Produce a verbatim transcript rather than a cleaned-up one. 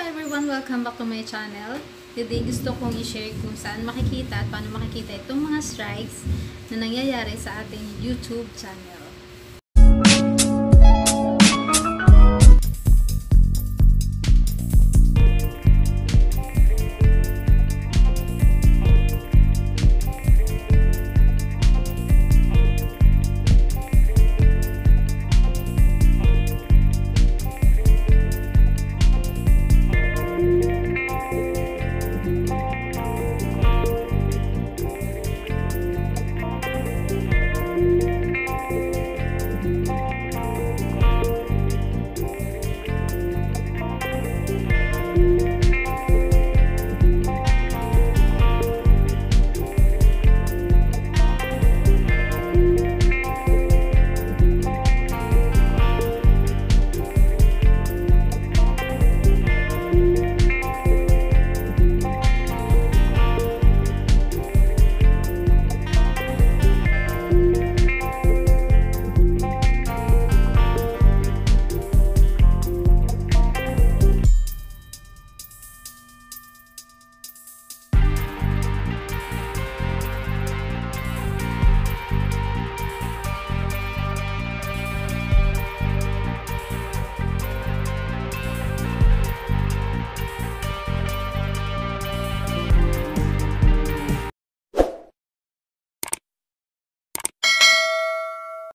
everyone! Welcome back to my channel. Today gusto kong i-share kung saan makikita at paano makikita itong mga strikes na nangyayari sa ating YouTube channel.